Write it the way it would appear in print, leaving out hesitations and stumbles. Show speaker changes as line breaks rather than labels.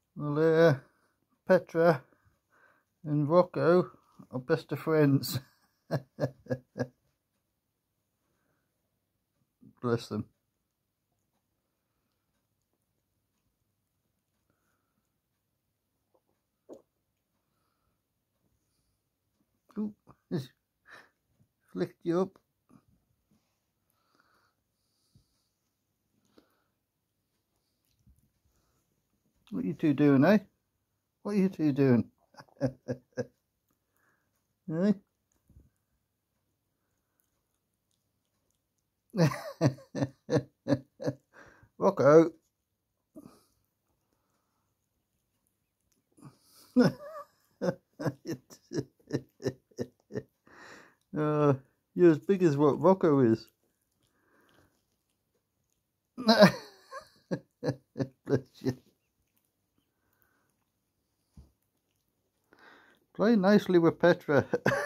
Well, Petra and Rocco are best of friends. Bless them. Ooh, he's flicked you up. What are you two doing, eh? What are you two doing? Eh? Rocco. You're as big as what Rocco is. Bless you. Play nicely with Petra.